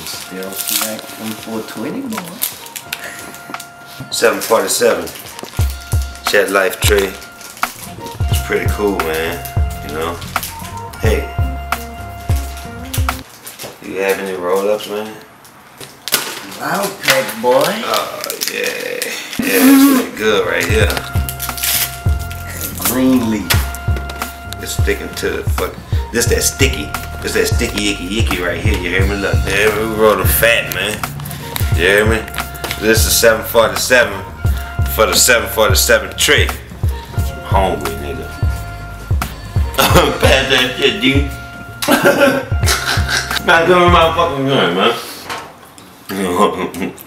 Still like them 420 boy. 747. Chat Life Tree. It's pretty cool, man. You know. Hey. You have any roll-ups, man? Loud pack, boy. Oh, yeah. Yeah, it's pretty good right here. Green leaf. It's sticking to the fuck. This that sticky. This that sticky icky right here. You hear me? Look, yeah, we rollin' fat, man. You hear me? This is 747 for the 747 tree. I'm hungry, nigga. Pass that shit, dude. Not give me my fucking gun, man.